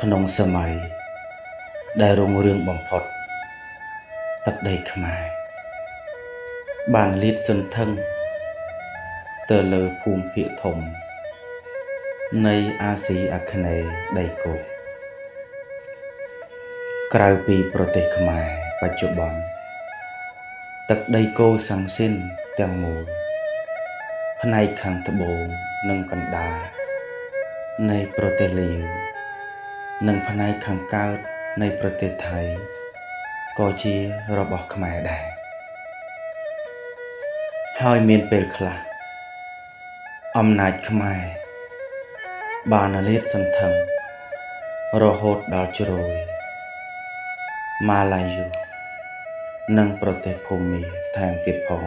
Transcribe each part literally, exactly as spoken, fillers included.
ក្នុងសម័យដែលរុងរឿងបំផុតទឹកដីខ្មែរបានលាតសន្ធឹងទៅលើភូមិភាគធំនៃអាស៊ីអាគ្នេយ៍ដីគោកក្រៅពីប្រទេសខ្មែរបច្ចុប្បន្នទឹកដីគោកសង្ស៊ីនទាំងមូលផ្នែកខាងត្បូងនិងកណ្ដាលនៃប្រទេសលាវនិងផ្នែកខាងកើតនៃប្រទេសថៃក៏ជារបស់ខ្មែរដែរហើយមានពេលខ្លះអំណាចខ្មែរបានលាតសន្ធឹងរហូតដល់ជ្រោយម៉ាឡាយូនិងប្រទេសភូមាថែមទៀតផង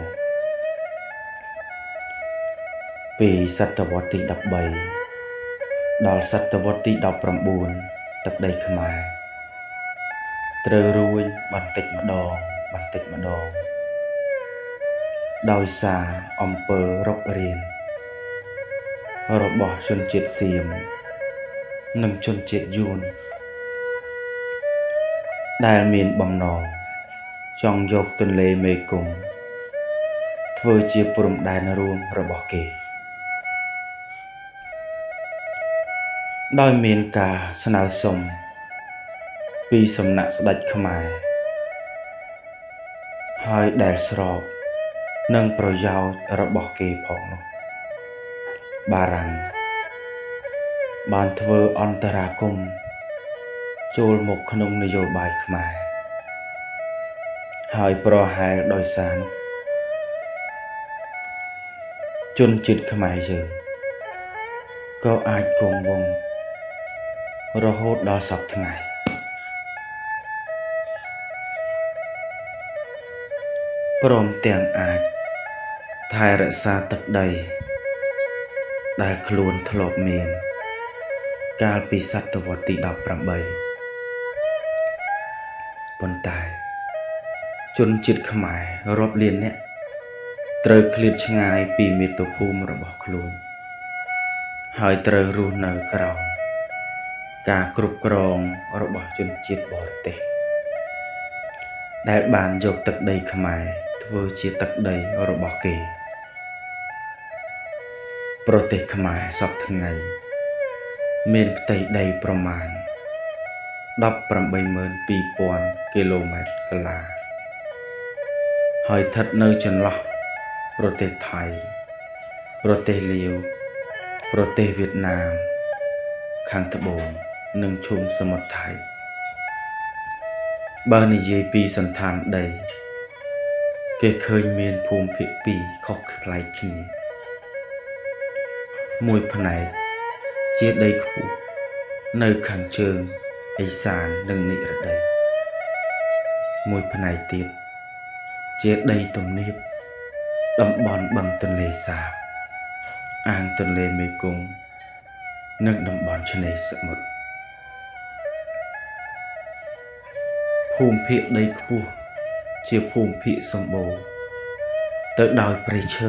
ពីសតវត្សទីដប់បីដល់សតវត្សទីដប់ប្រាំបួនទឹកដីខ្មែរត្រូវរួញបន្តិចម្ដងបន្តិចម្ដងដោយសារអំពើរុករានរបស់ជនជាតិសៀមនិងជនជាតិយួនដែលមានបំណងចង់យកទន្លេមេគង្គធ្វើជាព្រំដែនរួមរបស់គេដោយមានការស្នើសុំពីសំណាក់ស្ដេចខ្មែរហើយដែលស្របនឹងប្រយោជន៍របស់គេផងនោះបារាំងបានធ្វើអន្តរាគមន៍ចូលមកក្នុងនយោបាយខ្មែរហើយប្រហែលដោយសារនោះជនជាតិខ្មែរយើងក៏អាចគង់វង្សរហូតដល់សព្វថ្ងៃព្រមទាំងអាចថែរក្សាទឹកដីដែលខ្លួនធ្លាប់មានកាលពីសតវត្សទីដប់ប្រាំបីប៉ុន្តែជនជាតិខ្មែររាប់លាននាក់ត្រូវឃ្លាតឆ្ងាយពីមាតុភូមិរបស់ខ្លួនហើយត្រូវរស់នៅក្រោមការគ្រប់គ្រងរបស់ជនជាតិបរទេសដែលបានយកទឹកដីខ្មែរធ្វើជាទឹកដីរបស់គេប្រទេសខ្មែរសពថ្ងៃមានផ្ទៃដីប្រមាណដប់ប្រាំបីម៉ឺនពីរពាន់គីឡូម៉ែត្រកន្លះហើយស្ថិតនៅចន្លោះប្រទេសថៃប្រទេសលាវប្រទេសវៀតណាមខាងត្បូងនិងឈូងសមុទ្រថៃបើនិយាយពីសន្តានដីគេឃើញមានភូមិភាគពីរខុសប្លែកគ្នាមួយផ្នែកជាដីខ្ពស់នៅខាងជើងឦសាននិងនិរតីមួយផ្នែកទៀតជាដីទំនាបតំបន់បឹងទន្លេសាបអាងទន្លេមេគង្គនិងតំបន់ឆ្នេរសមុទ្រភូមិភាគដីខ្ពស់ជាភូមិភាគសម្បូរទៅដោយព្រៃឈើ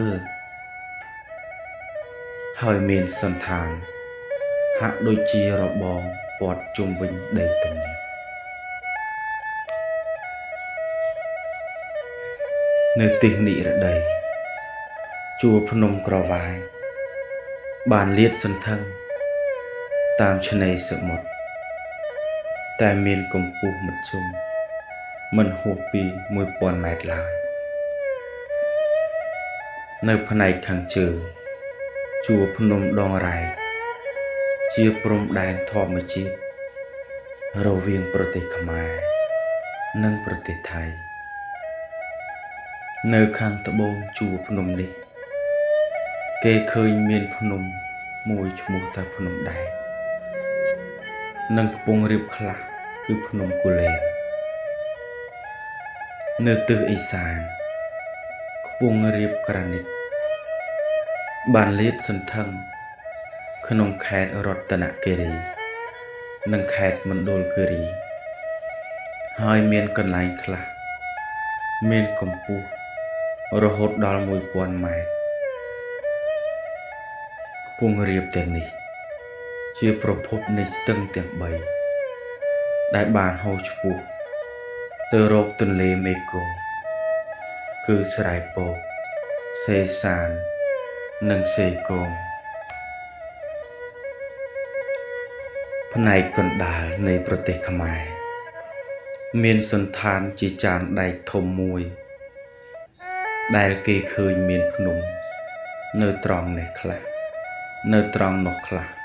ហើយមានសន្តានហាក់ដូចជារបងព័ទ្ធជុំវិញដីទំនាបនៅទិសនិរតីជួរភ្នំក្រវាញបានលាតសន្ធឹងតាមឆ្នេរសមុទ្រតែមានកម្ពស់មធ្យមមិនហួសពីមួយពាន់ម៉ែត្រឡើយនៅផ្នែកខាងជើងជួរភ្នំដងរ៉ែកជាព្រំដែនធម្មជាតិរវាងប្រទេសខ្មែរនិងប្រទេសថៃនៅខាងត្បូងជួរភ្នំនេះគេឃើញមានភ្នំមួយឈ្មោះថាភ្នំដែកនិងខ្ពង់រាបខ្លះគឺភ្នំគូលែននៅទិសឦសានខ្ពង់រាបក្រានីតបានលាតសន្ធឹងក្នុងខេត្តរតនគិរីនិងខេត្តមណ្ឌលគិរីហើយមានកន្លែងខ្លះមានកម្ពស់រហូតដល់មួយពាន់ម៉ែត្រខ្ពង់រាបទាំងនេះជាប្រភពនៃស្ទឹងទាំងបី đại bàn hồ chụp từ rộp tuần lê mê cùng cứ sài bộ xê sàn nâng xê cùng phần này còn đáในประเทศขมายមានសន្តានជាចានដែកធំមួយដែលគេឃើញមានភ្នំនៅត្រង់នេះខ្លះនៅត្រង់នោះខ្លះ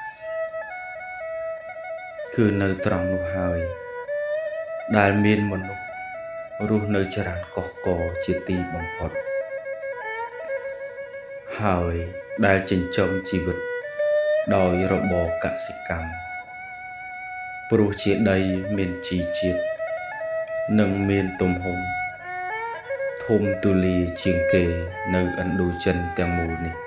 គឺនៅត្រង់នោះហើយដែលមានមនុស្សរស់នៅច្រើនកុះករជាទីបំផុតហើយដែលចិញ្ចឹមជីវិតដោយរបរកសិកម្មព្រោះជាដីមានជីជាតិនិងមានទំហំធំទូលាយជាងគេនៅឥណ្ឌូចិនទាំងមូលនេះ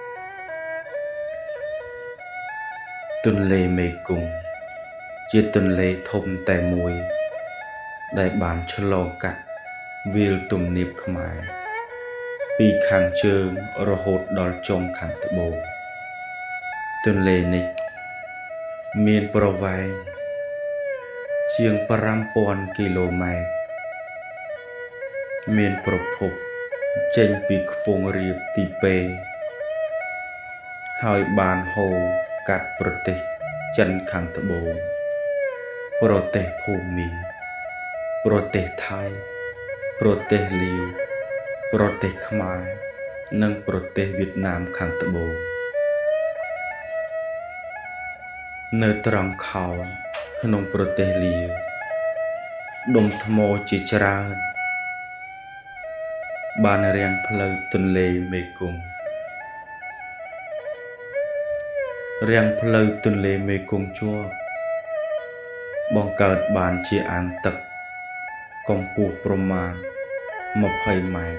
ទន្លេមេគង្គជាទន្លេធំតែមួយដែលបានឆ្លងកាត់វាលទំនាបខ្មែរពីខាងជើងរហូតដល់ចុងខាងត្បូងទន្លេនេះមានប្រវែងជាង ប្រាំពាន់ គីឡូម៉ែត្រមានប្រភពចេញពីខ្ពង់រាបទីពេហើយបានហូរកាត់ប្រទេសចិនខាងត្បូងប្រទេសភូមាប្រទេសថៃប្រទេសលាវប្រទេសខ្មែរនិងប្រទេសវៀតណាមខាងត្បូងនៅត្រង់ខោនក្នុងប្រទេសលាវដុំថ្មជាច្រើនបានរាំងផ្លូវទន្លេមេគង្គរាំងផ្លូវទន្លេមេគង្គជាប់បង្កើតបានជាអាងទឹកកម្ពស់ប្រមាណម្ភៃម៉ែត្រ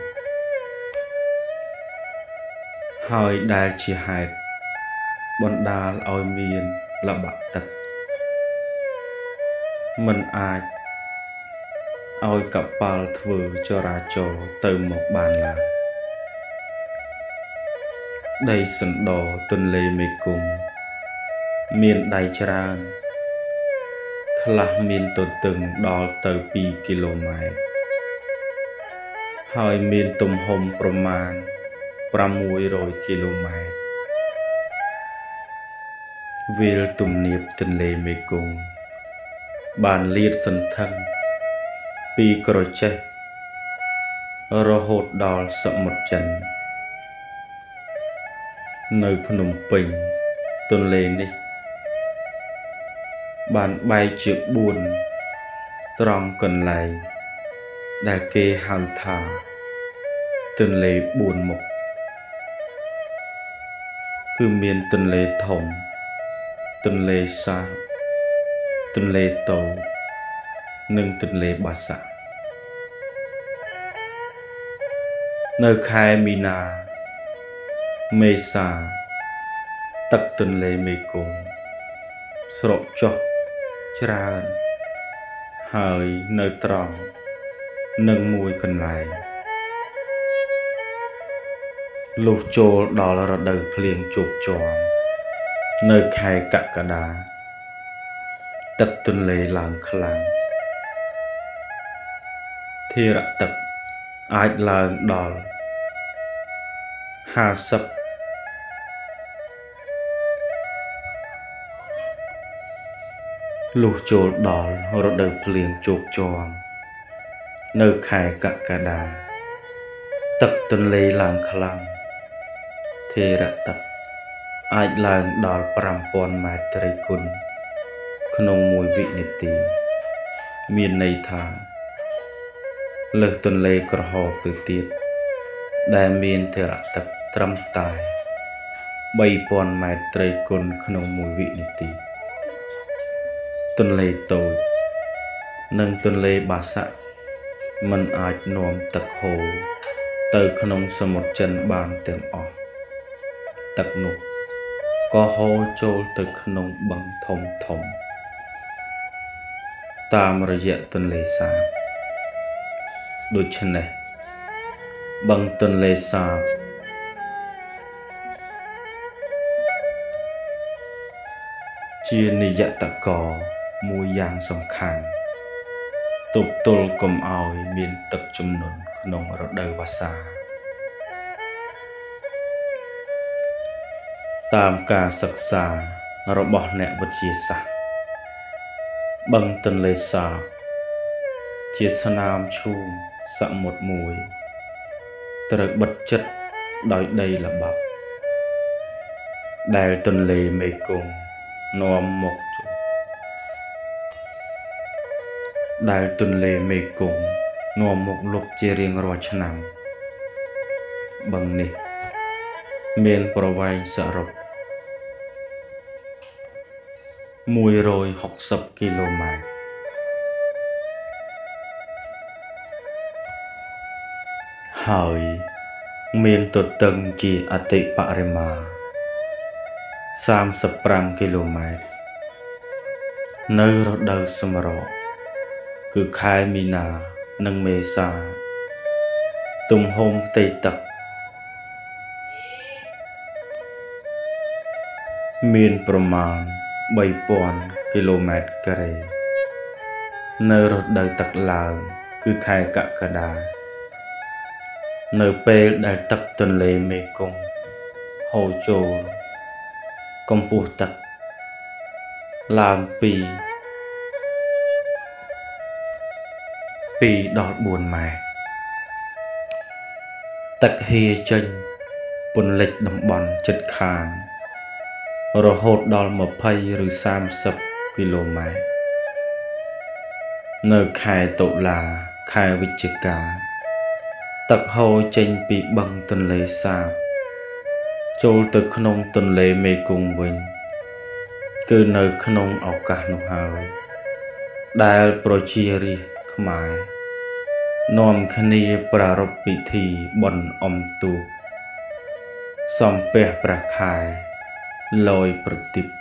ហើយដែលជាហេតុបណ្ដាលឲ្យមានល្បាក់ទឹកមិនអាចឲ្យកប៉ាល់ធ្វើចរាចរណ៍ទៅមកបានឡើយដីសណ្ដទន្លេមេគង្គមានដៃច្រើនខ្លះមានទទឹងដល់ទៅពីរគីឡូម៉ែត្រហើយមានទំហំប្រមាណប្រាំមួយរយគីឡូម៉ែត្រវាលទំនាបទន្លេមេគង្គបានលាតសន្ធឹងពីក្រចេះរហូតដល់សមុទ្រចិននៅភ្នំពេញទន្លេនេះបានបែកជាបួនត្រង់កន្លែងដែលគេហៅថាទន្លេបួនមុខគឺមានទន្លេធំទន្លេសាបទន្លេតូចនិងទន្លេបាសាក់នៅខែមីនាមេសាទឹកទន្លេមេគង្គស្រកចុះច្រើនហើយនៅត្រង់នឹងមួយកន្លែងលុះចូលដល់រដូវភ្លៀងជោគជាំនៅខែកក្កដាទឹកទន្លេឡើងខ្លាំងធារទឹកអាចឡើងដល់ห้าสิบលុះចូលដល់រដូវភ្លៀងជោគជាំនៅខែកក្កដាទឹកទន្លេឡើងខ្លាំងធារទឹកអាចឡើងដល់ប្រាំពាន់ម៉ែត្រត្រីគុណក្នុងមួយវិនាទីមានន័យថាលើសទន្លេក្រហមទៅទៀតដែលមានធារទឹកត្រឹមតែបីពាន់ម៉ែត្រត្រីគុណក្នុងមួយវិនាទីទន្លេតូចនិងទន្លេបាសាក់មិនអាចនាំទឹកហូរទៅក្នុងសមុទ្រចិនបានទាំងអស់ទឹកនោះក៏ហូរចូលទៅក្នុងបឹងធំធំតាមរយៈទន្លេសាបដូច្នេះបឹងទន្លេសាបជានិយតកមួយយ៉ាងសំខាន់ទប់ទល់កុំឲ្យមានទឹកជំនន់ក្នុងរដូវវស្សាតាមការសិក្សារបស់អ្នកវិទ្យាសាស្ត្របឹងទន្លេសាបជាស្នាមឈូងសមុទ្រមួយត្រូវបិទជិតដោយដីល្បាប់ដែលទន្លេមេគង្គនាំមកដែលទន្លេមេគង្គនាំមកលុបជារៀងរាល់ឆ្នាំបឹងនេះមានប្រវែងសរុបមួយរយហុកសិបគីឡូម៉ែត្រហើយមានទទឹងជាអតិបរមាសាមសិបប្រាំគីឡូម៉ែត្រនៅរដូវសម្រក់គឺខែមីនានិងមេសាទំហំផ្ទៃទឹកមានប្រមាណបីពាន់គីឡូម៉ែត្រការ៉េនៅរដូវទឹកឡើងគឺខែកក្កដានៅពេលដែលទឹកទន្លេមេគង្គហូរចូលកម្ពស់ទឹកឡើងពីពីរដល់បួនម៉ែត្រទឹកហៀរចេញពន្លិចតំបន់ជិតខាងរហូតដល់ម្ភៃឬសាមសិបគីឡូម៉ែត្រនៅខែតុលាខែវិច្ឆិកាទឹកហូរចេញពីបឹងទន្លេសាបចូលទៅក្នុងទន្លេមេគង្គវិញគឺនៅក្នុងឱកាសនោះហើយដែលប្រជារាស្ត្រខ្មែរនាំគ្នាប្រារព្ធពិធីបុណ្យអុំទូកសំពះព្រះខែលយប្រទីប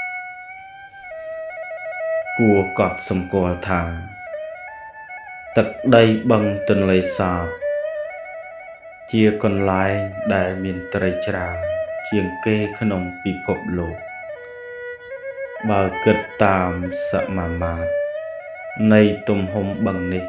គួរកត់សម្គាល់ថាទឹកដីបឹងទន្លេសាបជាកន្លែងដែលមានត្រីច្រើនជាងគេក្នុងពិភពលោកបើគិតតាមសមាមាត្រនៃទំហំបឹងនេះ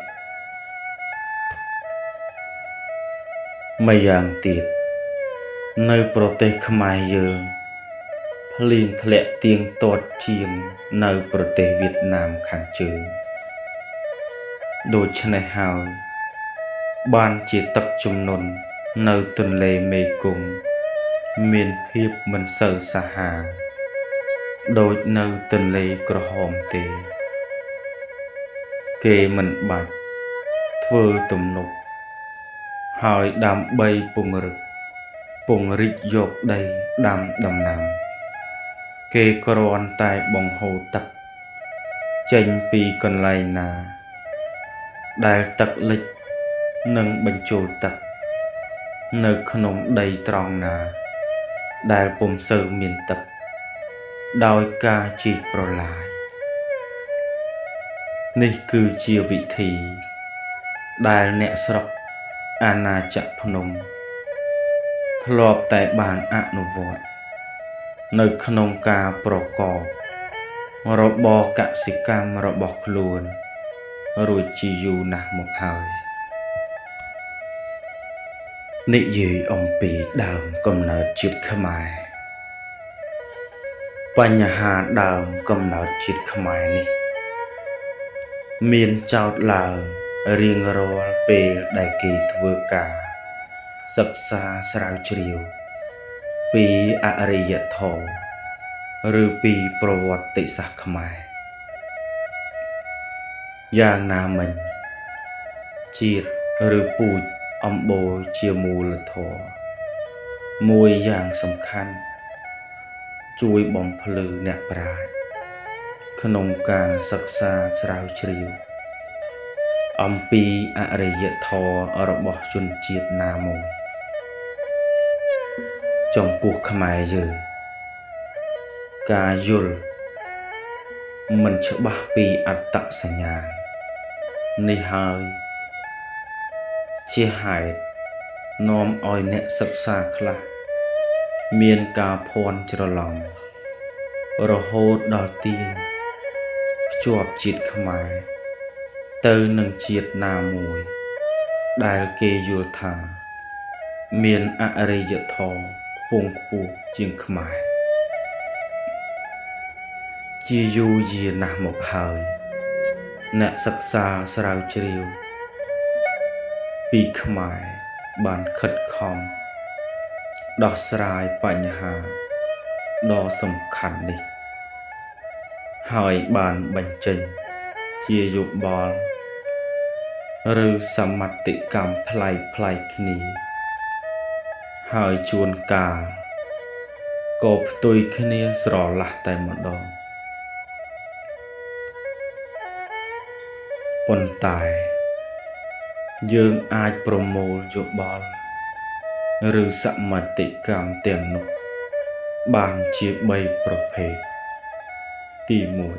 ម្យ៉ាងទៀតនៅប្រទេសខ្មែរយើងភ្លៀងធ្លាក់ទៀងទាត់ជាងនៅប្រទេសវៀតណាមខាងជើងដូច្នេះហើយបានជាទឹកជំនន់នៅទន្លេមេគង្គមានភាពមិនសូវសាហាវដូចនៅទន្លេក្រហមទេគេមិនបាច់ធ្វើទំនប់ហើយដើម្បីពង្រឹងពង្រីកយកដីដាំដំណាំគេគ្រាន់តែបង្ហូរទឹកចេញពីកន្លែងណាដែលទឹកលិចនិងបញ្ចូលទឹកនៅក្នុងដីត្រង់ណាដែលពុំសូវមានទឹកដោយការជីកប្រឡាយនេះគឺជាវិធីដែលអ្នកស្រុកអាណាចក្រភ្នំធ្លាប់តែបានអនុវត្តនៅក្នុងការប្រកបរបរកសិកម្មរបស់ខ្លួនរួចជាយូរណាស់មកហើយនិយាយអំពីដើមកំណើតជាតិខ្មែរបញ្ហាដើមកំណើតជាតិខ្មែរនេះមានចោទឡើងរៀងរាល់ពេលដែលគេធ្វើការសិក្សាស្រាវជ្រាវពីអរិយធម៌ឬពីប្រវត្តិសាស្ត្រខ្មែរយ៉ាងណាមិញជាតិឬពូជអំបូរជាមូលធម៌មួយយ៉ាងសំខាន់ជួយបំភ្លឺអ្នកប្រាជ្ញក្នុងការសិក្សាស្រាវជ្រាវអំពីអរិយធម៌របស់ជនជាតិណាមួយចំពោះខ្មែរយើងការយល់មិនច្បាស់ពីអត្តសញ្ញាណនេះហើយជាហេតុនាំឲ្យអ្នកសិក្សាខ្លះមានការភ័ន្តច្រឡំរហូតដល់ទាញភ្ជាប់ជាតិខ្មែរ từ nâng chiết na mùi đài kê vô thả miền ạ rê dợ thò phùng phù chiêng khmai chia du dìa nà một hơi nạ sắc xa srao chiều pi khmai bàn khất khom đo srai bảnh hà đo sầm khăn đi hỏi bàn bảnh trình chia dục bò rư sầm mặt tị cảm play play kni hỏi chuồn cà cộp tôi kni srò lạc tại một đòn Pon tài dương ai promo dục bò rư sầm mặt tị cảm tiền nụ bàn chia bay prophet tì mùi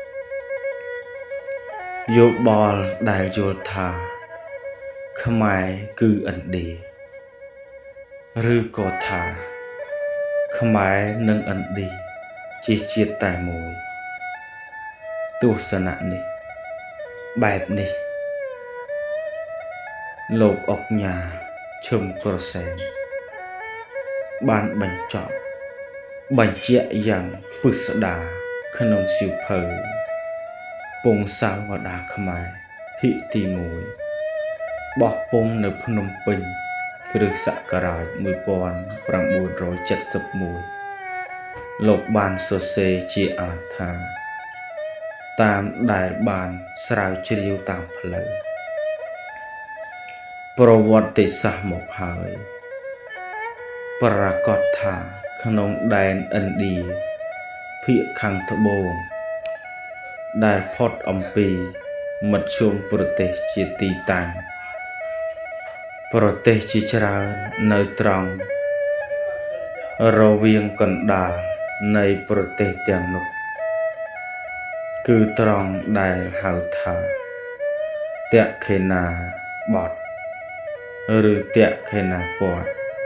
Vô bò đại vô thà Khmai cư ẩn đi Rư có thà Khmai nâng ẩn đi Chỉ chiết tài mùi Tu sân nạn đi Bạp đi Lộp ốc nhà Chùm cổ sen Bàn bánh chọn Bánh chẹ dàng Bức sở đà Khăn ông siêu phở Pông sao và đá khmai thị tì mùi bọc pông nơi Phnom Penh Cứ sạ cà rải mùi bọn Prang buồn rồi chất sập mùi Lộc bàn sơ xê chia ả thà Tam đại bàn srao chiêu tam phở Pro tị xa một hơi Prakot thà khăn ông đèn ẩn đi Phía khăn thơ bồn Đại phót ông bì Mật chung Prote chia tì tàng Prote chia chara nơi trong Rô viên còn đà Nơi Prote tiang nụ Cứ trong đại hào thả Tiạc khê nà bọt Rư tiạc khê nà bọt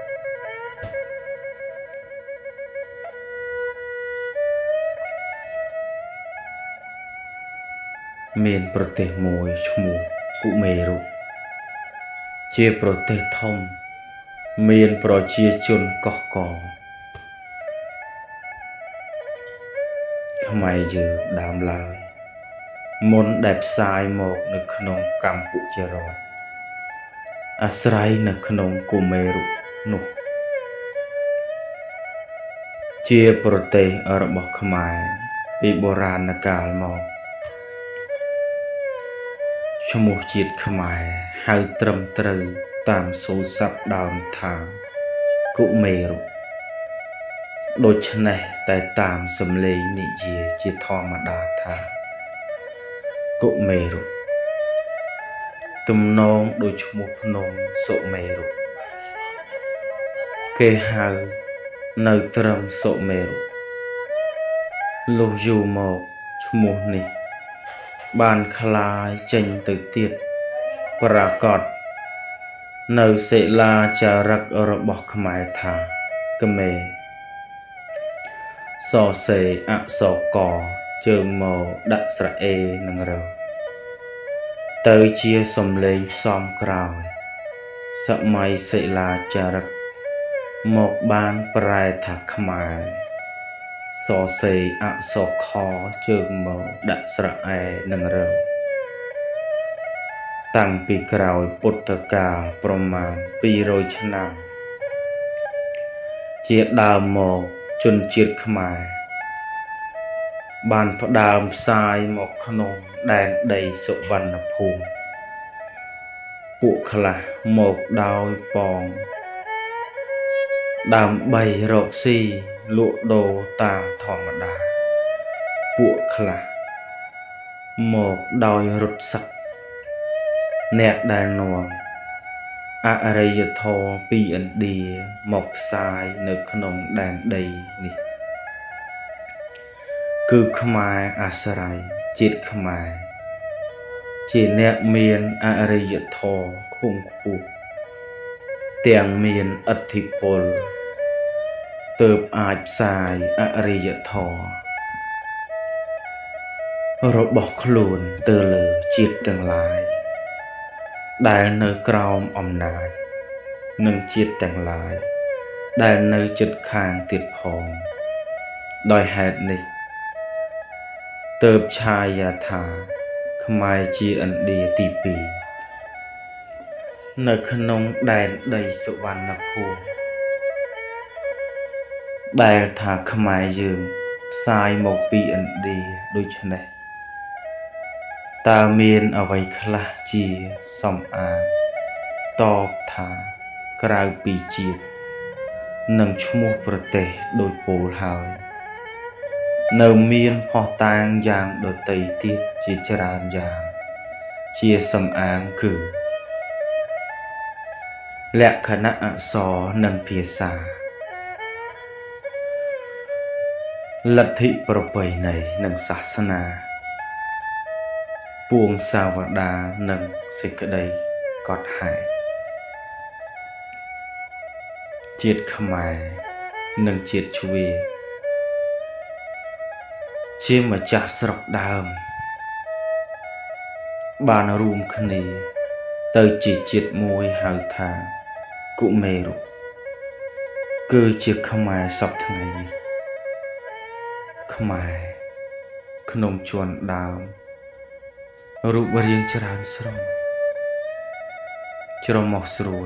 Miền Prote mùi chmù cụ mê rụt Chia Prote thông Miền Pro chia chôn cỏ cỏ Khmai dư đám lời Môn đẹp sai một nực nông cầm cụ chê rồi Asrai nực nông cụ mê rụt nụ Chia Prote ở bọc Khmai Bị bồ ràn nà càl mọc Cho một chiết khmai hai trầm trừ tam số sắp đàm thang cụ mê rụt đôi chân này tại tam xâm lê nị dìa chia thò mà đà thang cụ mê rụt tùm nông đôi cho một nông sộ mê rụt kê hào nơi trầm sộ mê rụt lô dù một cho một nị Bàn khá chênh từ tiết Pra cọt Nơi sẽ là chà rắc ở bọc khmai thả Cơ mê So xê ạ so cò Chơn mô đạ sra ê nâng râu Tới chia xông lên xóm krao Sợ may sẽ là chà rắc Một bàn prai thả khmai So xê ạ so khó chơn mô đạ sra ê nâng râu Tăng pi krao bột tờ cà Proman pi rồi chân năng Chiết đào mô chun chiết khmai Bàn phá đàm sai một nông đèn đầy sộ văn nập hùng Bộ khá một đào bóng Đàm bày rộ si lụa đồ tam thọ mặt đà Bộ khá một đòi rụt sắc Nẹt đài nòng Ả rây dật thô pi ẩn đìa Mộc sai nơi nông đàn đầy nì Cứ khmai asrai Chiết khmai Chỉ nẹt miền Ả rây dật thô khung khu Tiếng miền ất thị bồn Tớp ách sai Ả rây dật thô របស់ខ្លួនទៅលើជាតិទាំងឡាយដែលនៅក្រោមអំណាចនិងជាតិទាំងឡាយដែលនៅជិតខាងទៀតផងដោយហេតុនេះទើបឆាយាថាខ្មែរជាឥណ្ឌាទីពីរនៅក្នុងដែនដីសុវណ្ណភូមិដែលថាខ្មែរយើងផ្សាយមកពីឥណ្ឌាដូច្នេះតើមានអ្វីខ្លះជាសំអាងតបថាក្រៅពីជាតិនិងឈ្មោះប្រទេសដូចពោលហើយនៅមានផុសតាងយ៉ាងដទៃទៀតជាច្រើនយ៉ាងជាសំអាងគឺលក្ខណៈអក្សរនិងភាសាលទ្ធិប្រពៃណីនិងសាសនាពួងសាវតានិងសេចក្តីកត់ហេតុជាតិខ្មែរនិងជាតិជ្វាជាម្ចាស់ស្រុកដើមបានរួមគ្នាទៅជាជាតិមួយហៅថាគុមេរុគឺជាខ្មែរសពថ្ងៃនេះខ្មែរក្នុងជាន់ដើមរូបរាងច្រើនស្រស់ច្រមុះស្រួច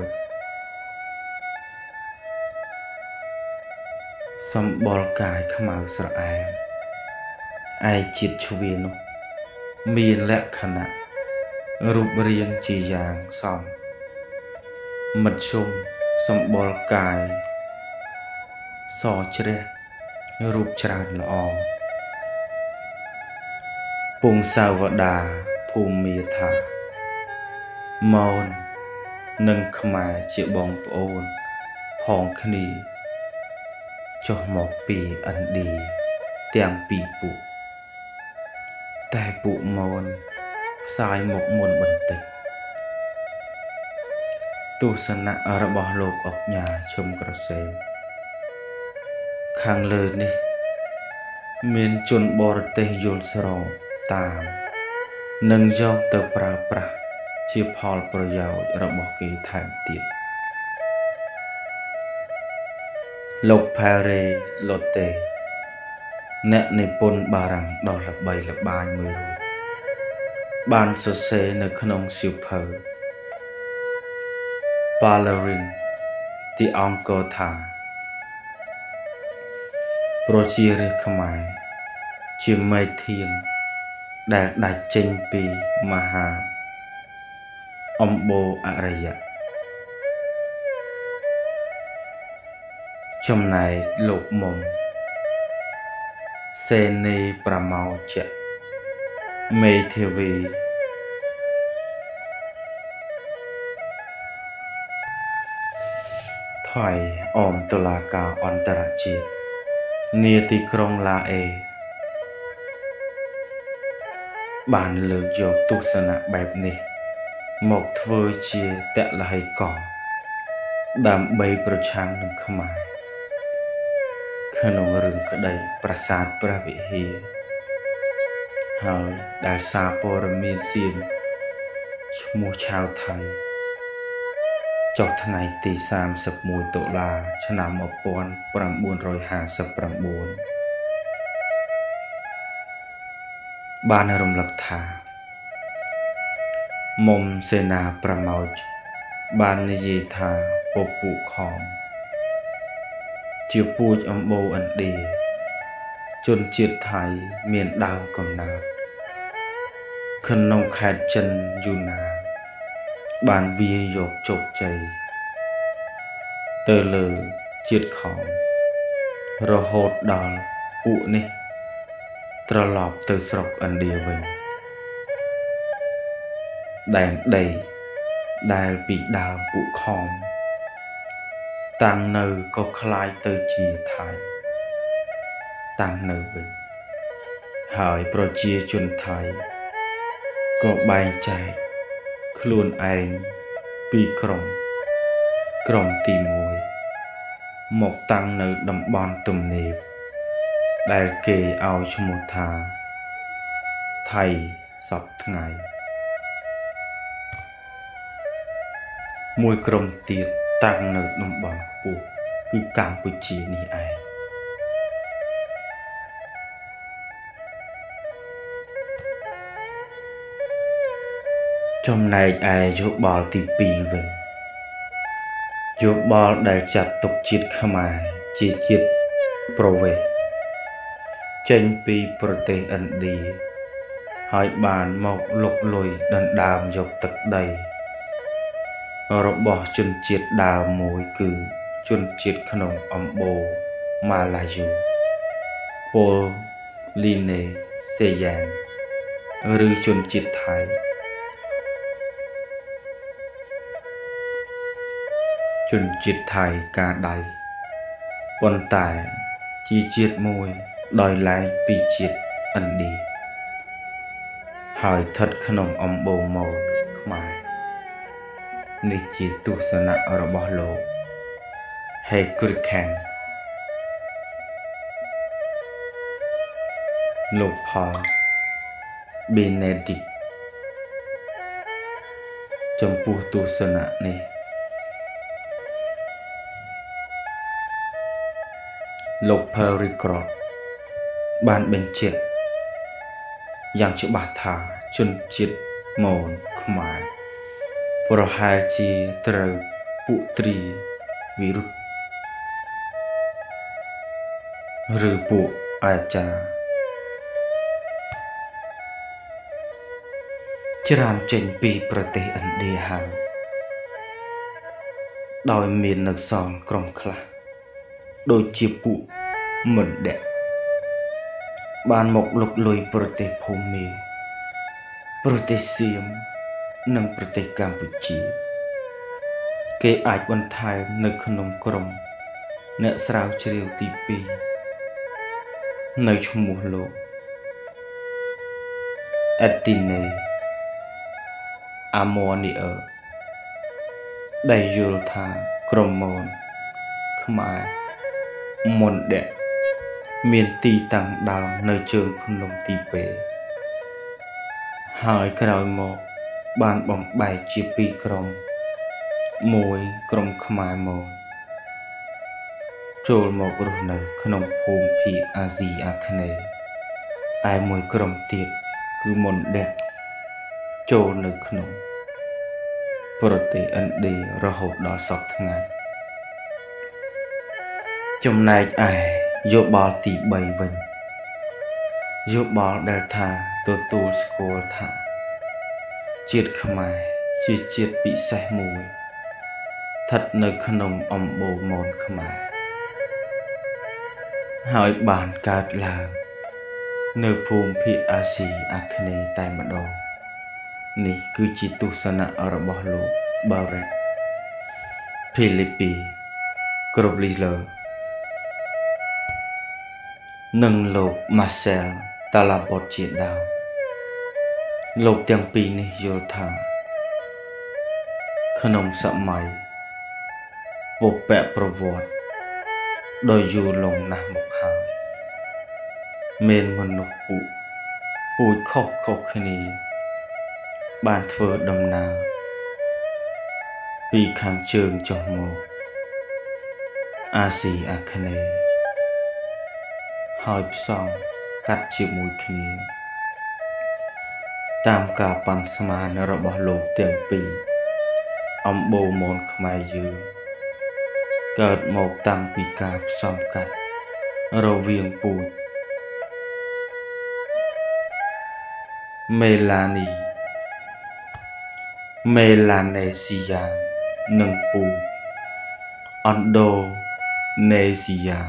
សម្បុរកាយខ្មៅស្រអែមឯជាតិជ្វានោះមានលក្ខណៈរូបរាងជាយ៉ាងសមមធ្យមសម្បុរកាយសជ្រះរូបច្រើនល្អពងសាវតាភូមិថាមោននិងខ្មែរជាបងប្អូនផងគ្នាចុះមកពីឥណ្ឌាទាំងពីរពួកតែពួកមោនផ្សាយមកមុនបន្តិចទស្សនៈរបស់លោកអុកញ៉ាឈុំក្រសេមខាងលើនេះមានជនបរទេសយល់ស្របតាមនិងយកទៅប្រើប្រាស់ជាផលប្រយោជន៍របស់គេថែមទៀតលោកផារេឡូតេអ្នកនិពន្ធបារាំងដ៏ល្បីល្បាញមួយរូបបានសរសេរនៅក្នុងសៀវភៅ Palarin ទីអង្គរថាប្រជារាស្ត្រខ្មែរជាមេធានដែលដាច់ចេញពីមហាអំបូរអរិយចំណែកលោកមុំសេនេប្រមោចៈមេធាវីថៃអមតុលាការអន្តរជាតិនាទីក្រុងឡាអេបានលើកយកទស្សនៈបែបនេះមកធ្វើជាតលហិកោដើម្បីប្រឆាំងនឹងខ្មែរក្នុងរឿងក្តីប្រាសាទព្រះវិហារហើយដែលសារព័ត៌មានសៀមឈ្មោះឆាវថៃចុះថ្ងៃទីសាមសិបមួយតុលាឆ្នាំmột nghìn chín trămห้าสิบเก้าបានរំលឹកថាមុំសេនាប្រមោចបាននិយាយថាពពុខំជាពូជអំបូរឥណ្ឌាជនជាតិថៃមានដើមកំណើតក្នុងខេត្តចិនយូណានបានវាយយកជោគជ័យទៅលើជាតិខំរហូតដល់ពួកនេះត្រឡប់ទៅស្រុកឥណ្ឌាវិញដែនដីដែលពីដើមពួកខំតាំងនៅក៏คล้ายទៅជាថៃតាំងនៅវិញហើយប្រជាជនថៃក៏បែងចែកខ្លួនឯងពីក្រុមក្រុមទីមួយមកតាំងនៅតំបន់ទំនេរដែលគេឲ្យឈ្មោះថាថៃសពថ្ងៃមួយក្រុមទៀតតាំងនៅតំបន់ខ្ពស់គឺកម្ពុជានេះឯងចំណែកឯយោបល់ទីពីរវិញយោបល់ដែលចាត់ទុកជាតិខ្មែរជាជាតិប្រវេសន៍ចេញពីប្រទេសឥណ្ឌាហើយបានមកលុកលុយដណ្ដើមយកទឹកដីរបស់ជនជាតិដើមមួយគឺជនជាតិក្នុងអំបូរម៉ាឡាយូប៉ូលីនេសេយ៉ានឬជនជាតិថៃជនជាតិថៃកាដៃប៉ុន្តែជាជាតិមួយដោយឡែកពីជាតិឥណ្ឌាហើយស្ថិតក្នុងអំបូរមោនខ្មែរនេះជាទស្សនៈរបស់លោក Hegrichen លោក Paul Benedict ចំពោះទស្សនៈនេះលោក Pericrot បានបញ្ជាក់យ៉ាងច្បាស់ថាជនជាតិមូនខ្មែរប្រហែលជាត្រូវពួកទ្រាវីរុសឬពួកអាចារ្យច្រានចេញពីប្រទេសឥណ្ឌាហើយដោយមាននៅសល់ក្រុមខ្លះដូចជាពួកមណ្ឌៈបានមកលុកលុយប្រទេសភូមាប្រទេសសៀមនិងប្រទេសកម្ពុជាគេអាចបន្ថែមនៅក្នុងក្រុមអ្នកស្រាវជ្រាវទីពីរនៅឈ្មោះលោក Etienne Ammonier ដែលយល់ថាក្រុមមនខ្មែរមណ្ឌៈមានទីតាំងដើមនៅជើងភ្នំទីពេហើយក្រោយមកបានបំបែកជាពីរក្រុមមួយក្រុមខ្មែរមកចូលមករស់នៅក្នុងភូមិភាគអាស៊ីអាគ្នេយ៍ឯមួយក្រុមទៀតគឺមណ្ឌៈចូលនៅក្នុងប្រទេសឥណ្ឌារហូតដល់សព្វថ្ងៃចំណែកឯយោបល់ទីបីវិញយោបល់ដែលថាទទួលស្គាល់ថាជាតិខ្មែរជាជាតិពិសេសមួយស្ថិតនៅក្នុងអំបូរមោនខ្មែរហើយបានកើតឡើងនៅភូមិភាគអាស៊ីអាគ្នេយ៍តែម្ដងនេះគឺជាទស្សនៈរបស់លោក Barrett Philippi Groblerនិងលោក Marcel Talabot ជាដើមលោកទាំងពីរនេះយល់ថាក្នុងសម័យពុព្វប្រវត្តិដោយយូរលង់ណាស់មកហើយមានមនុស្សពួកពូជខុសៗគ្នាបានធ្វើដំណើរពីខាងជើងចុះមកអាស៊ីអាគ្នេយ៍ហើយផ្សំកាត់ជាមួយគ្នាតាមការប៉ាន់ស្មានរបស់លោកទាំងពីរអំបូរមោនខ្មែរយើងកើតមកតាំងពីការផ្សំកាត់រវាងពូជមេឡានីមេឡាណេស៊ីយ៉ានិងពូជអណ្ដូនេស៊ីយ៉ា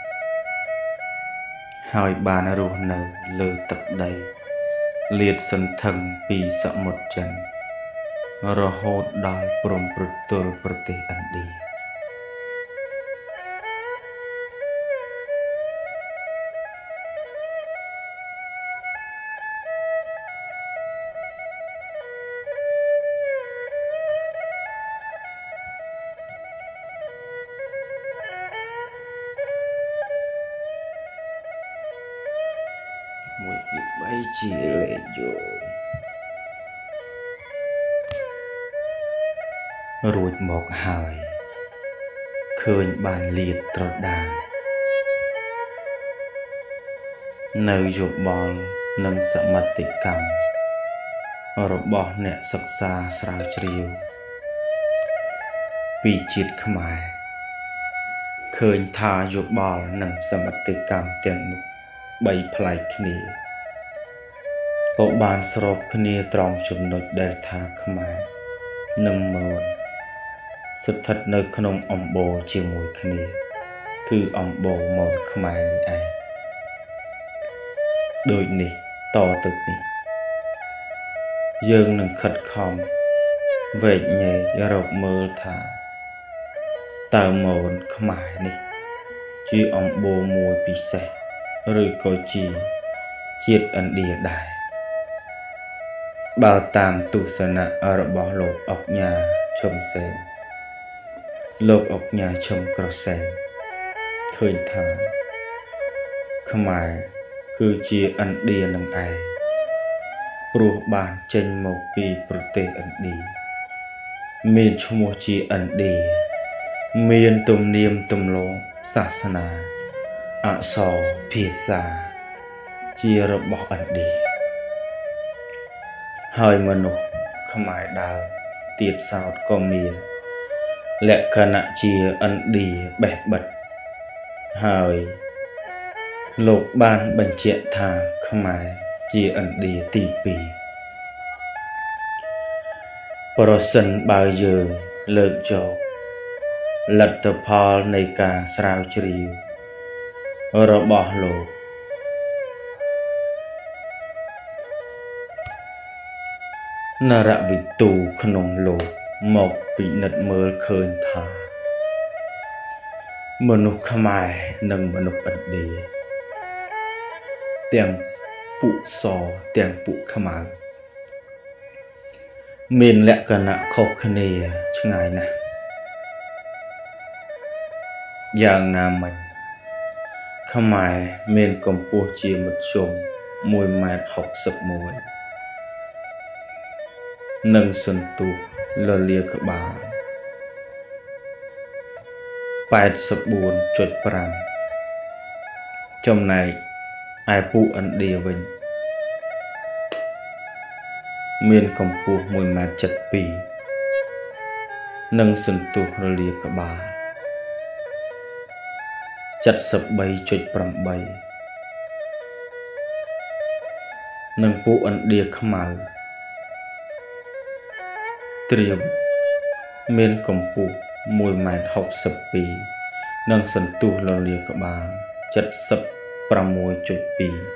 ហើយបានរស់នៅលើទឹកដីលាតសន្ធឹងពីសមុទ្រចិនរហូតដល់ព្រំប្រទល់ប្រទេសឥណ្ឌាមួយពីបីជាជាលេយោរួចមកហើយឃើញបានលាតត្រដាងនៅយោបល់និងសមត្ថកម្មរបស់អ្នកសិក្សាស្រាវជ្រាវពីជាតិខ្មែរឃើញថាយោបល់និងសមត្ថកម្មទាំងនោះបីប្លែកគ្នាក៏បានស្របគ្នាត្រង់ចំណុចដែលថាខ្មែរនិងមនស្ថិតនៅក្នុងអំបូរជាមួយគ្នាគឺអំបូរមនខ្មែរនេះឯងដូចនេះតទៅនេះយើងនឹងខិតខំវែកញែករកមើលថាតើមនខ្មែរនេះជាអំបូរមួយពិសេសឬក៏ជាជាតិឥណ្ឌាដែរបើតាមទស្សនៈរបស់លោកអុកញ៉ាឈឹមសែនលោកអុកញ៉ាឈឹមក្រសែនឃើញថាខ្មែរគឺជាឥណ្ឌានឹងឯងព្រោះបានចេញមកពីប្រទេសឥណ្ឌាមានឈ្មោះជាឥណ្ឌាមានទំនៀមទម្លាប់សាសនាអក្សរភាសាជារបស់ឥណ្ឌាហើយមនុស្សខ្មែរដើមទៀតសោតក៏មានលក្ខណៈជាឥណ្ឌាបេះបិទហើយលោកបានបញ្ជាក់ថាខ្មែរជាឥណ្ឌាទីពីរប្រសិនបើយើងលើកយកលទ្ធផលនៃការស្រាវជ្រាវរបស់លោកនរវិទូក្នុងលោកមកពិនិត្យមើលឃើញថាមនុស្សខ្មែរនិងមនុស្សឥណ្ឌាទាំងពួកសទាំងពួកខ្មៅមានលក្ខណៈខុសគ្នាឆ្ងាយណាស់យ៉ាងណាមិញខ្មែរមានកម្ពស់ជាមធ្យមមួយម៉ែត្រហុកសិបមួយនិងសន្ទុះលលាក្បាលប៉ែតសិបបួនចុចប្រាំចំណែកឯពួកឥណ្ឌាវិញមានកម្ពស់មួយម៉ែត្រជិតពីរនិងសន្ទុះលលាក្បាលเจ็ดสิบបីចុចប្រាំបីនិងពួកឥណ្ឌាខ្មៅត្រៀមមានកម្ពស់មួយម៉ែត្រហុកសិបពីរនិងសន្ទុះលលាក្បាលเจ็ดสิบប្រាំមួយចុចពីរ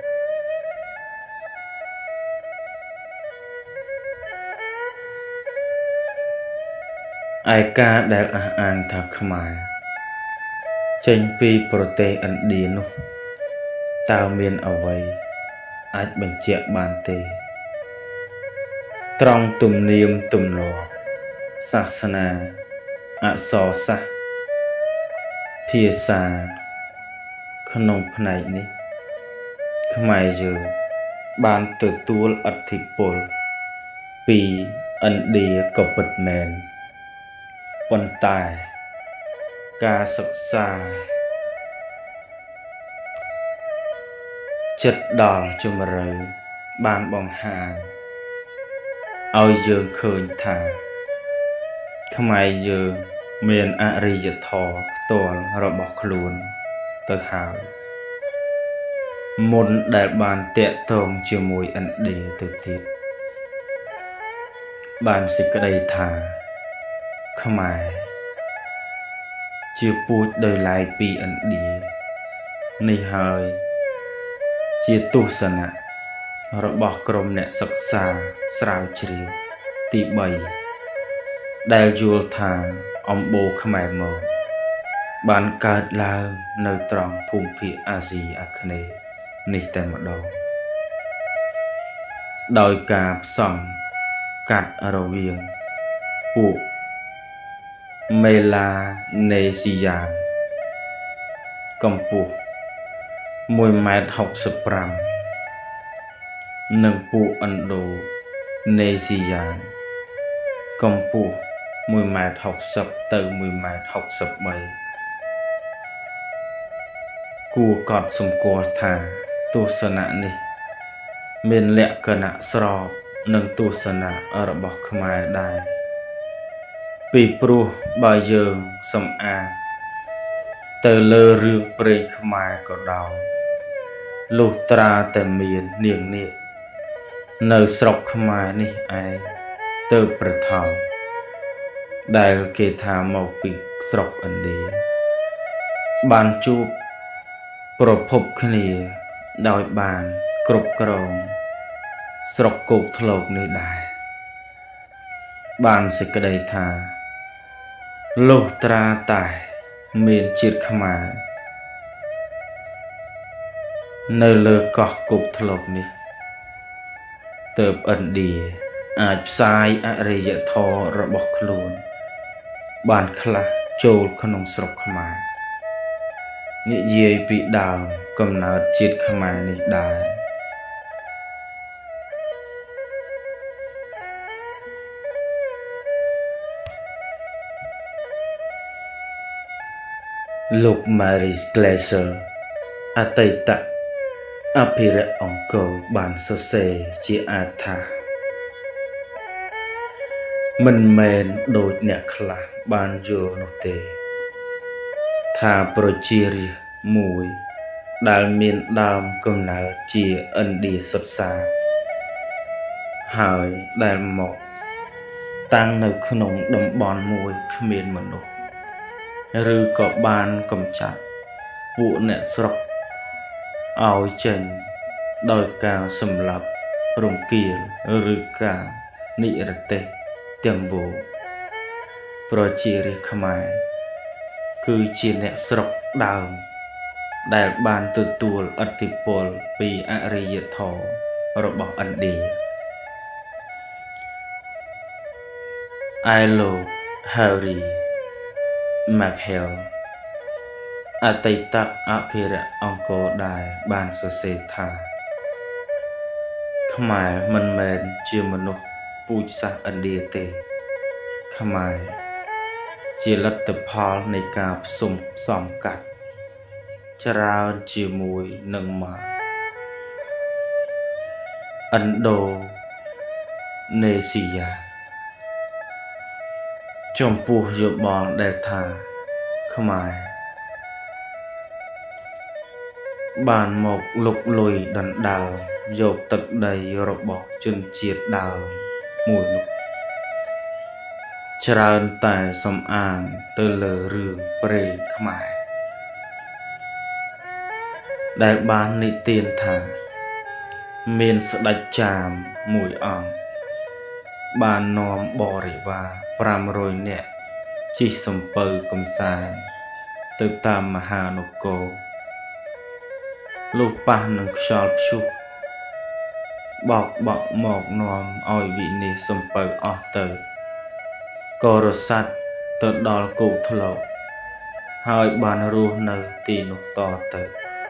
ឯការដែលអះអាងថាខ្មែរចេញពីប្រទេសឥណ្ឌានោះតើមានអ្វីអាចបញ្ជាក់បានទេត្រង់ទំនៀមទម្លាប់សាសនាអក្សរសាស្ត្រភាសាក្នុងផ្នែកនេះខ្មែរយើងបានទទួលឥទ្ធិពលពីឥណ្ឌាក៏ពិតមែនប៉ុន្តែការសិក្សាចិត្តដល់ជំរឿបានបង្ហាញឲ្យយើងឃើញថាខ្មែរយើងមានអរិយធម៌ផ្ទាល់របស់ខ្លួនទៅហើយមុនដែលបានតាក់ទងជាមួយឥណ្ឌាទៅទៀតបានសេចក្តីថាខ្មែរជាពូជដោយឡែកពីឥណ្ឌានេះហើយជាទស្សនៈរបស់ក្រុមអ្នកសិក្សាស្រាវជ្រាវទីបីដែលយល់ថាអំបូរខ្មែរមកបានកើតឡើងនៅត្រង់ភូមិភាគអាស៊ីអាគ្នេយ៍នេះតែម្ដងដោយការផ្សំកាត់រវាងពួកមេឡានេស៊ីយ៉ានកម្ពស់មួយម៉ែត្រហុកសិបប្រាំ nâng phụ Ấn Độ nê xì giang công phụ mùi mạt học sập từ mùi mạt học sập bầy cua cọt xung cua thả tu sơ nạ nì miền lẹ cờ nạ srọ nâng tu sơ nạ ở rập bọc khmai đài bị pru bao giờ xâm a từ lơ rương prey khmai có đào lục tra tề miền niềng niệm nơi sọc khmai nì ai từ bờ thảo đại kê thả màu bị sọc ấn đế bàn chụp pro phúc khnia đòi bàn cục còng sọc cục thලកនេះដែរបានសេចក្តីថាលុះត្រាតែមានជាតិខ្មែរនៅលើកោះគប់ធ្លុកនេះទើបឥណ្ឌាអាចផ្សាយអរិយធម៌របស់ខ្លួនបានខ្លះចូលក្នុងស្រុកខ្មែរនិយាយពីដើមកំណើតជាតិខ្មែរនេះដែរលោក Marie Glaser អតីតអភិរក្សអង្គរបានសរសេរជាអត្ថថាមិនមែនដូចអ្នកខ្លះបានយល់នោះទេថាប្រជារាស្ត្រមួយដែលមានដើមកំណើតជាឥណ្ឌាសុទ្ធសាធហើយដែលមកតាំងនៅក្នុងតំបន់មួយគ្មានមនុស្សឬក៏បានកំចាត់ពួកអ្នកស្រុកឲ្យចេញដោយការសម្លាប់រង្គាលឬការនិរទេសទាំងវោប្រជារាស្ត្រខ្មែរគឺជាអ្នកស្រុកដើមដែលបានទទួលឥទ្ធិពលពីអរិយធម៌របស់ឥណ្ឌាឯលោក Harry Markel អតីតអភិរក្សអង្គរដែរបានសរសេរថាខ្មែរមិនមែនជាមនុស្សពូជសាសន៍ឥណ្ឌាទេខ្មែរជាលទ្ធផលនៃការផ្សំផ្សំកាត់ច្រើនជាមួយនឹងមកឥណ្ឌូនេស៊ីយ៉ាចំពោះយោបល់ដែលថាខ្មែរបានមកលុកលុយដណ្ដើមយកទឹកដីរបស់ជនជាតិដើមមួយនោះច្រើនតែសំអាងទៅលើរឿងព្រេងខ្មែរដែលបាននិទានថាមានស្ដេចចាមមួយអង្គបាននាំបរិវារប្រាំរយនាក់ជិះសំពៅកំសាន្តទៅតាមមហានគរលុះប៉ះនឹងខ្យល់ព្យុះបោកបក់មកនាំឲ្យវិនិច្ឆ័យសំពៅអស់ទៅក៏រសាត់ទៅដល់គោកធ្លកហើយបានរស់នៅទីនោះតទៅ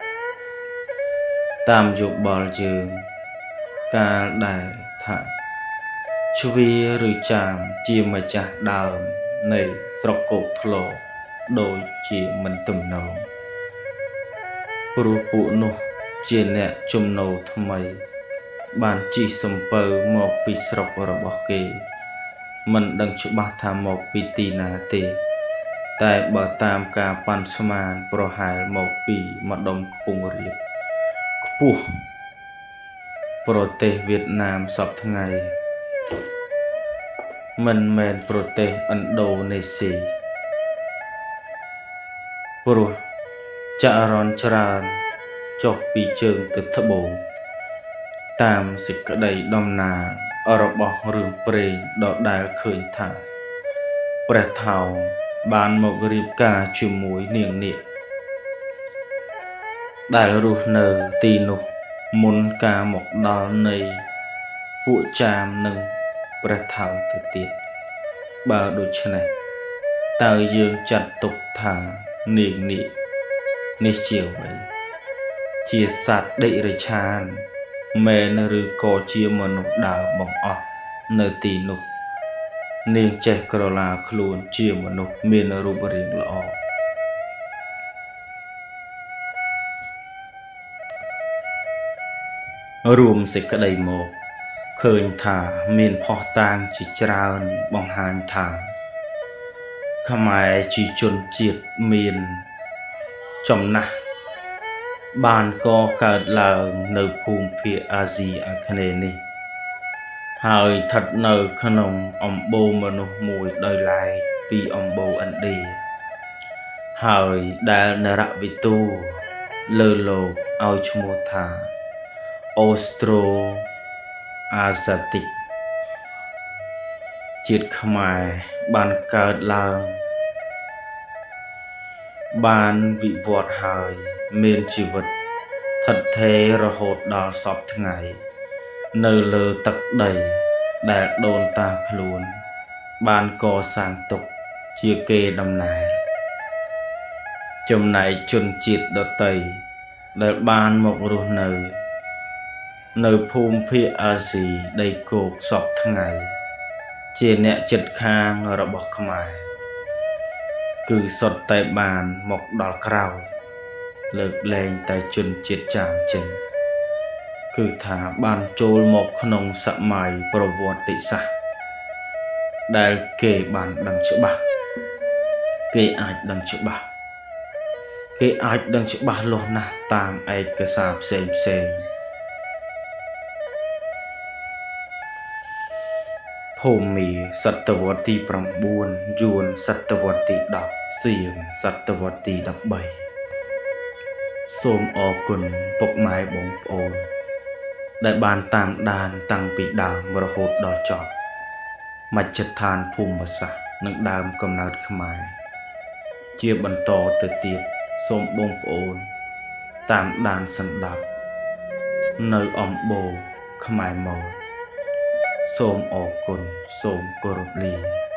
តាមយោបល់យើងកាលដែលថាជ្វាឬចាមជាម្ចាស់ដើមនៃស្រុកគោកធ្លកដូចជាមិនទំនងព្រោះពួកនោះជាអ្នកចំណូលថ្មីបានជិះសំពៅមកពីស្រុករបស់គេមិនដឹងច្បាស់ថាមកពីទីណាទេតែបើតាមការប៉ាន់ស្មានប្រហែលមកពីម្ដុំខ្ពង់រាបខ្ពស់ប្រទេសវៀតណាមសពថ្ងៃមិនមែនប្រទេសឥណ្ឌូនេស៊ីព្រោះចរន្តច្រើនចុះពីជើងទៅត្បូងតាមសេចក្តីដំណាលរបស់រឿងព្រេងដដែលឃើញថាព្រះថោងបានមករៀបការជាមួយនាងនាគដែលរស់នៅទីនោះមុនការមកដល់នៃពួកចាមនិងព្រះថោងទៅទៀតបើដូច្នេះតើយើងចាត់ទុកថានាងនាគនេះជាអ្វីជាសត្វដេករឆាន men rư có chia mà nục đào bằng ọt nơi tì nục nên trẻ cờ là khuôn chia mà nục miền rụp riêng lọ rùm sẽ cả đầy một khơi thả miền phò tang chỉ trao bằng hàng thả Khmer chỉ chôn chiết miền trong nà bàn co cả là nơi phùm phía Asia Akane hơi thật nơi khăn ông bố mà nó mùi đời lại vì ông bố anh đi hơi đã nở rạ vì tu lơ lô ao cho mô thả Austro Asiatic chiết Khmer bàn cả là bàn vị vọt hơi miền chỉ vật thật thế rồi hột đào sọp ngày nơi lơ tật đầy đã đồn ta luôn bàn co sang tục chia kê đầm này chồng này chôn chiết đợt tây để bàn một ruột nơi nơi phùm phía Asia đầy cột sọp ngày chia nẹ chật khang rồi bọc Khmer cứ sọt tay bàn một đỏ crào lực lên tay chân chiết chạm chân cứ thả bàn trôi một nông sợ mày pro vọt tị xa đại kê bàn đằng chữ bạc kê ai đằng chữ bạc kê ai đằng chữ bạc lô nà tam ai cơ sạp xem xem phô mì sạch tờ vọt tì prầm buôn yuan sạch tờ vọt tì đọc xiềng sạch tờ vọt tì đọc bảy xôm o quần bốc mái bóng ồn đại bàn tam đàn tăng bị đào và hột đỏ chọt mạch chất than phùm và sạc nâng đàm cầm nát Khmer chia bắn to từ tiết xôm bóng ồn tam đàn sẵn đọc nơi ổng bồ Khmer màu xôm o quần xôm cô rộp lì